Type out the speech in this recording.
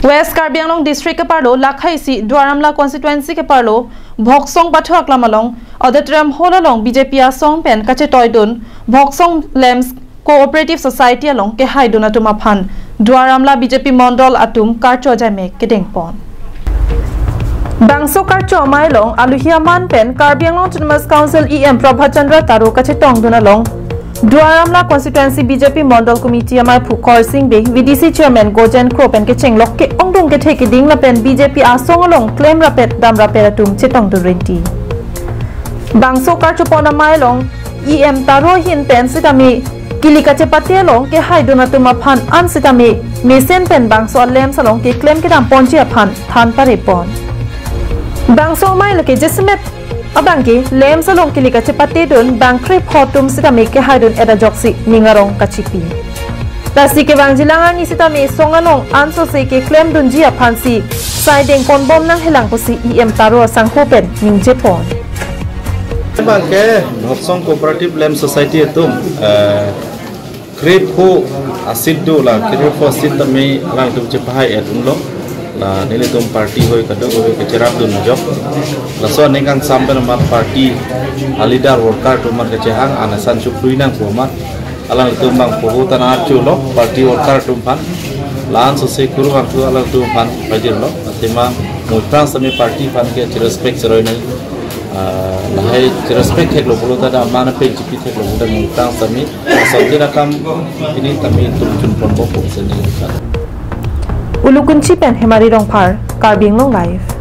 West Karbi Anglong District ke parlo lakhai si Dwaramla constituency ke parlo Bhoksong Pathak lamalong auditorium hall along BJP asong pen kache toydun Bhoksong Lems Cooperative Society along ke haiduna tumaphan Dwaramla BJP Mondol atum karcho jame kedeng pon Bangso karcho mailong aluhiaman pen Karbi Anglong Autonomous Council EM Prabhachandra Taro kache tongduna long Dwaramla constituency BJP Mondol Committee amai Phukor Singh be VDC Chairman Gojen Kropen ke chenglok ke ongdong ke theki ding la pen BJP asong along claim rapet dam rapet atum chetong du renti Bangso karchopona mailong EM Taro hin pen sitami kilika chepate long ke haiduna tuma phan an sitami mesen pen Bangso lem salong ke claim ke dam ponchi aphan than pare pon Bangso mai lake jesmet Abangki lem salong kilika cepate dun bangkre photum sitami ke haidun eda joksi ningarong kachipi Tasi ke bangjilangan ni sitami songanong anso se ke claim dun jia phansi saideng konbom nang helang ko si EM Taro sangkopen ning Jepon Bangke Bhoksong Cooperative Lem Society itu krip ho asiddu la krip ho sitami lang tum cepahai edunlo la nilai tum parti hoi kadang hoi kecerap dun job la so nengang sampai nama parti alidar worker tu mar kecehang anasan cukui nang kumat alang tum bang poho tanah culo parti worker tum pan lan so sekuru bang tu alang tum pan bajir lo tema mutang sami parti pan ke respect seroi nai lahai respect hek lo bolo tada mana pe jipi hek lo budan mutang sami asal kam ini kami tum cun pon bopong seni Ulukunchi pen hemari rongpar Karbi Anglong live